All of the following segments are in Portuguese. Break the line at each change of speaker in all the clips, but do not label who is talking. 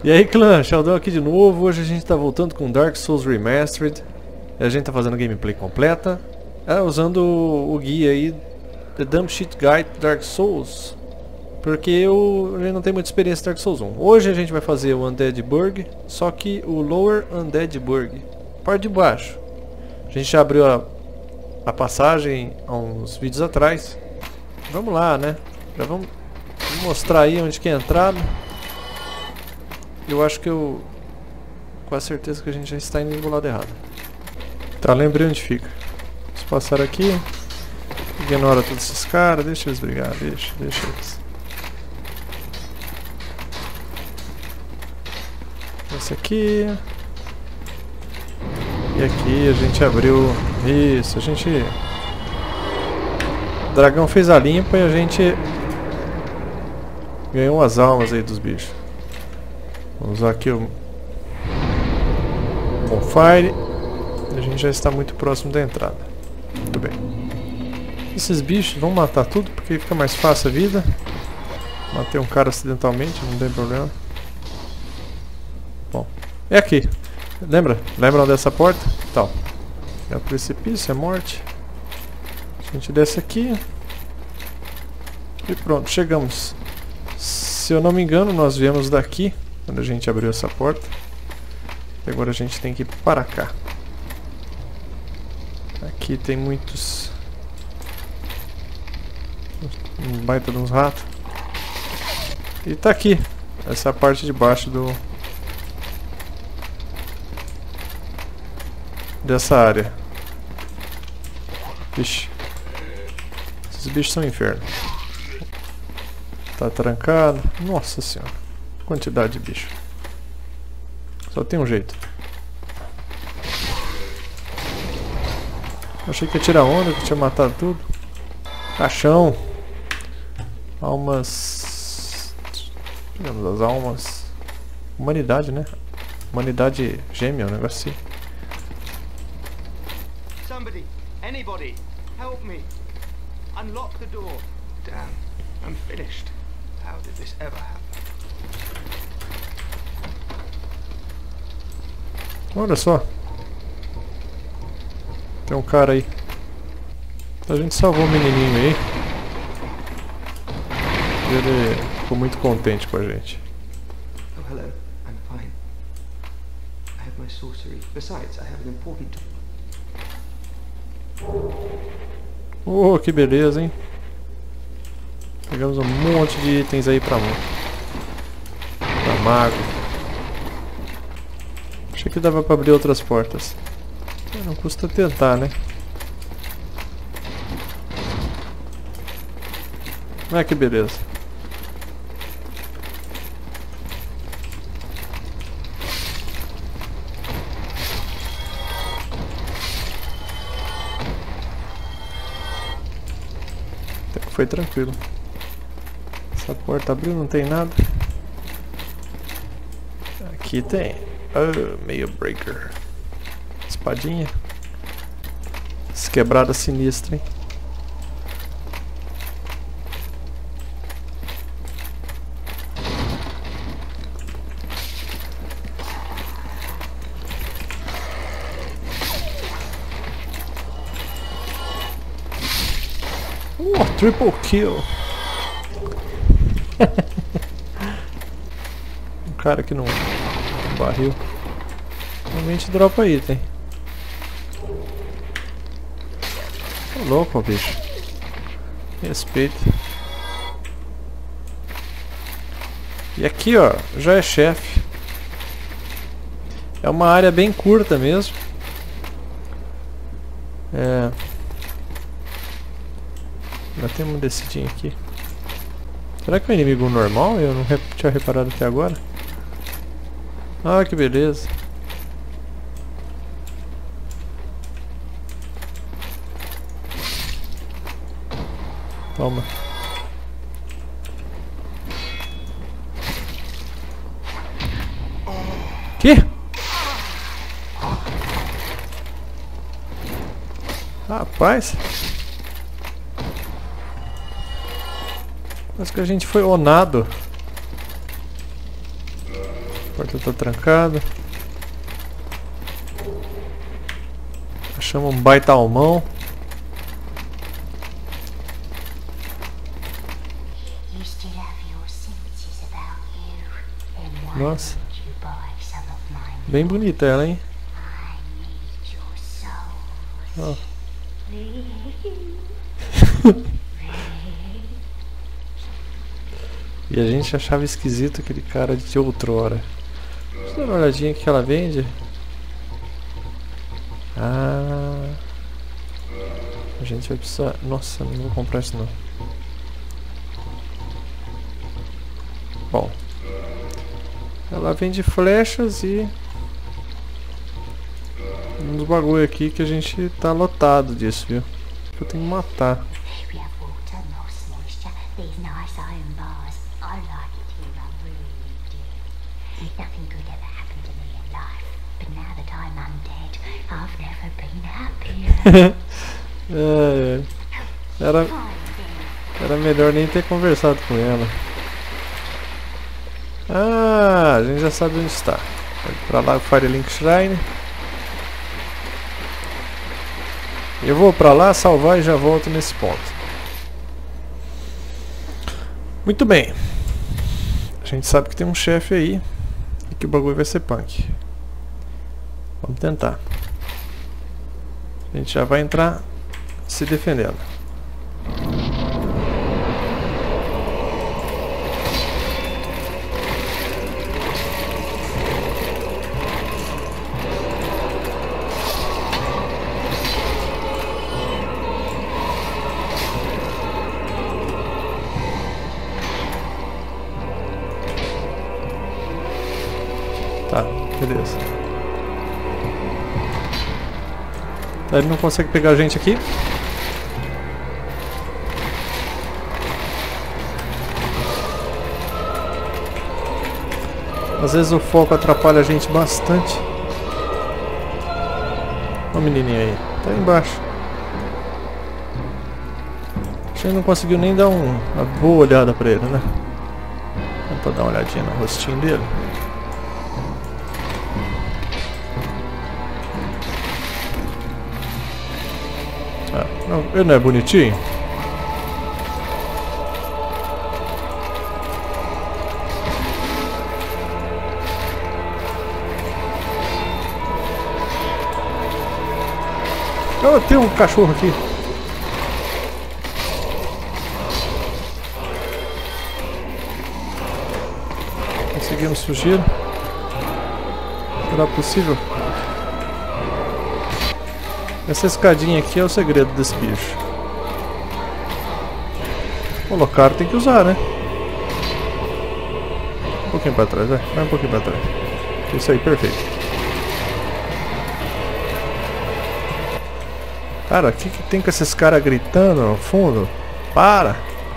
E aí clã, Sheldon aqui de novo. Hoje a gente tá voltando com Dark Souls Remastered. A gente tá fazendo gameplay completa, usando o guia aí, The Dump Shit Guide Dark Souls, porque eu não tenho muita experiência em Dark Souls 1. Hoje a gente vai fazer o Undead Burg, só que o Lower Undead Burg, parte de baixo. A gente já abriu a passagem há uns vídeos atrás. Vamos lá, né? Já vamos mostrar aí onde que é a entrada. Eu acho que eu... quase certeza que a gente já está indo do lado errado. Tá, lembrei onde fica. Vamos passar aqui. Ignora todos esses caras, deixa eles brigar, deixa eles. Esse aqui. E aqui a gente abriu... Isso, a gente... O dragão fez a limpa e a gente... ganhou as almas aí dos bichos. Vamos usar aqui o... Bonfire. A gente já está muito próximo da entrada. Muito bem. Esses bichos vão matar tudo porque fica mais fácil a vida. Matei um cara acidentalmente, não tem problema. Bom, é aqui. Lembram dessa porta? Então, é o precipício, é morte. A gente desce aqui. E pronto, chegamos. Se eu não me engano, nós viemos daqui quando a gente abriu essa porta. E agora a gente tem que ir para cá. Aqui tem muitos... um baita de uns ratos. E tá aqui. Essa é a parte de baixo do... dessa área. Vixe. Esses bichos são um inferno. Tá trancado. Nossa senhora. Quantidade de bicho. Só tem um jeito. Achei que ia tirar onda, que tinha matado tudo. Caixão. Almas... digamos, as almas... Humanidade, né? Humanidade gêmea, um negócio assim.
Somebody, anybody, help me. Unlock the door. Damn, I'm finished. How did this ever happen?
Olha só. Tem um cara aí. A gente salvou o menininho aí. Ele ficou muito contente com a gente.
Oh, hello. I'm fine. I have my sorcery. Besides, I have an important...
Oh, que beleza, hein? Pegamos um monte de itens aí pra mago. Achei que dava pra abrir outras portas. Não custa tentar, né? Ah, que beleza. Até que foi tranquilo. Essa porta abriu, não tem nada. Aqui tem. Meio breaker. Espadinha. Essa quebrada sinistra, hein? Triple kill. Um cara que não barril. Realmente dropa item. Tô louco, bicho. Respeito. E aqui, ó, já é chefe. É uma área bem curta mesmo. Já tem um descidinho aqui. Será que é um inimigo normal? Eu não tinha reparado até agora. Ah, que beleza. Toma. Que? Rapaz. Parece que a gente foi onado. A porta tá trancada. Achamos um baita almão. Nossa. Bem bonita ela, hein? Oh. E a gente achava esquisito aquele cara de outrora. Deixa eu dar uma olhadinha que ela vende. Ah, a gente vai precisar... Nossa, não vou comprar isso não. Bom, ela vende flechas e uns bagulho aqui que a gente tá lotado disso, viu? Eu tenho que matar. Era melhor nem ter conversado com ela. Ah, a gente já sabe onde está. Vai pra lá, Firelink Shrine. Eu vou pra lá, salvar e já volto nesse ponto. Muito bem. A gente sabe que tem um chefe aí e que o bagulho vai ser punk. Vamos tentar. A gente já vai entrar se defendendo. Tá, beleza. Ele não consegue pegar a gente aqui. Às vezes o foco atrapalha a gente bastante. Olha o menininho aí, tá aí embaixo. A gente não conseguiu nem dar uma boa olhada pra ele, né? Dá pra dar uma olhadinha no rostinho dele. Ah, não, ele não é bonitinho? Oh, tem um cachorro aqui. Conseguimos fugir. Será possível? Essa escadinha aqui é o segredo desse bicho. Colocar tem que usar, né? Um pouquinho pra trás, vai um pouquinho pra trás. Isso aí, perfeito. Cara, o que tem com esses caras gritando no fundo? Para!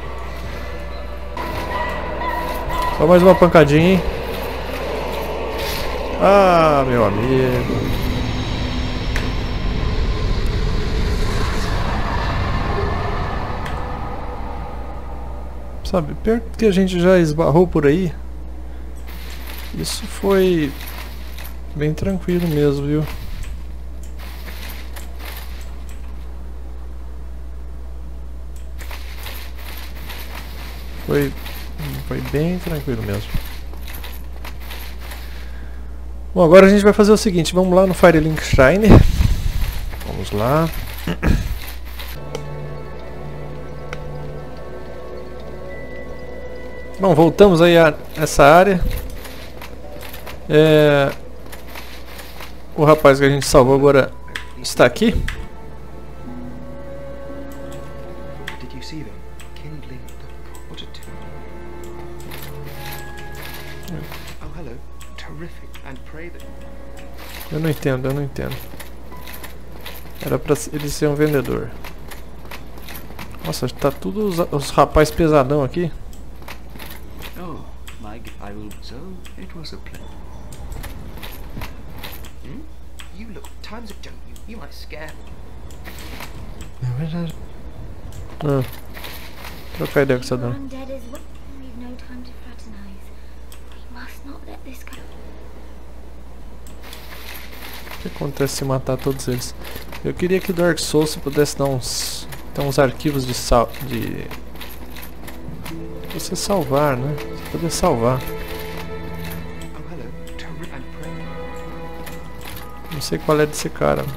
Só mais uma pancadinha, hein? Ah, meu amigo. Sabe, perto que a gente já esbarrou por aí, isso foi bem tranquilo mesmo, viu? Foi bem tranquilo mesmo. Bom, agora a gente vai fazer o seguinte, vamos lá no Firelink Shrine. Vamos lá. Bom, voltamos aí a essa área. O rapaz que a gente salvou agora está aqui. Eu não entendo. Era pra ele ser um vendedor. Nossa, tá tudo os rapazes pesadão aqui.
So it was a plan. You look times of joke. You might scare me.
É verdade. Trocar ideia com essa dona. que acontece se matar todos eles? Eu queria que o Dark Souls pudesse dar uns arquivos de você salvar, né? Você poder salvar. Não sei qual é desse cara.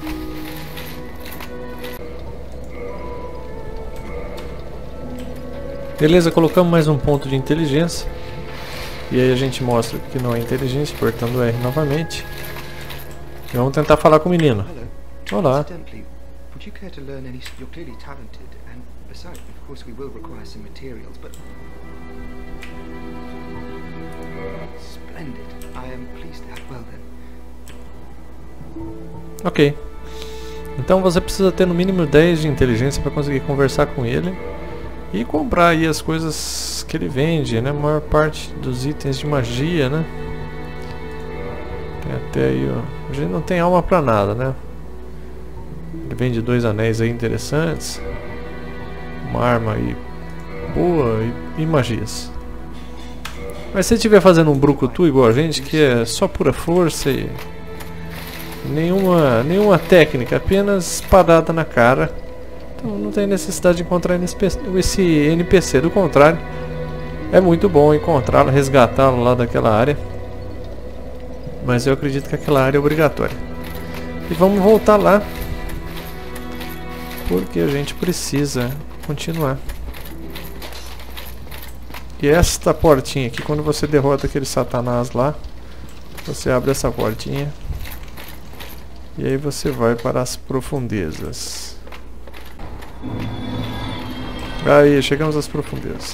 Beleza, colocamos mais um ponto de inteligência. E aí a gente mostra que não é inteligência, apertando R novamente. E vamos tentar falar com o menino. Olá.
Would you care to learn any? You're clearly talented, and besides, of course, we will require some materials. But splendid. I am pleased to have. Well then.
Ok. Então você precisa ter no mínimo 10 de inteligência para conseguir conversar com ele e comprar aí as coisas que ele vende, né? A maior parte dos itens de magia, né? Tem até aí, ó. A gente não tem alma pra nada, né? Ele vende 2 anéis aí interessantes, uma arma aí boa e magias. Mas se ele estiver fazendo um brucutu igual a gente, que é só pura força e nenhuma técnica, apenas espadada na cara, então não tem necessidade de encontrar esse NPC. Do contrário, é muito bom encontrá-lo, resgatá-lo lá daquela área. Mas eu acredito que aquela área é obrigatória. E vamos voltar lá, porque a gente precisa continuar. E esta portinha aqui, quando você derrota aquele satanás lá, você abre essa portinha e aí você vai para as profundezas. Aí, chegamos às profundezas.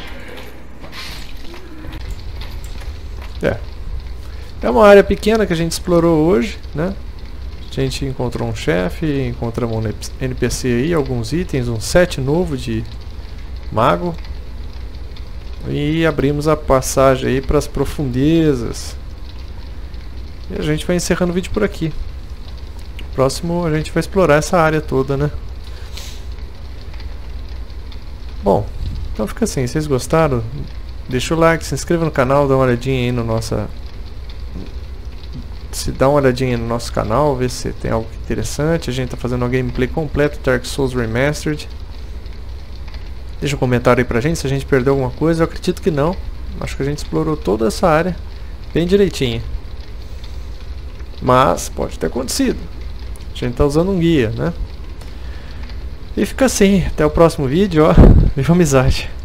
É uma área pequena que a gente explorou hoje, né? A gente encontrou um chefe, encontramos um NPC aí, alguns itens, um set novo de mago. E abrimos a passagem aí para as profundezas. E a gente vai encerrando o vídeo por aqui. Próximo a gente vai explorar essa área toda, né? Bom, então fica assim, vocês gostaram? Deixa o like, se inscreva no canal, dá uma olhadinha aí no dá uma olhadinha no nosso canal, ver se tem algo interessante. A gente tá fazendo uma gameplay completa do Dark Souls Remastered. Deixa um comentário aí pra gente se a gente perdeu alguma coisa. Eu acredito que não. Acho que a gente explorou toda essa área bem direitinho. Mas pode ter acontecido. A gente tá usando um guia, né? E fica assim, até o próximo vídeo, ó. Viva amizade!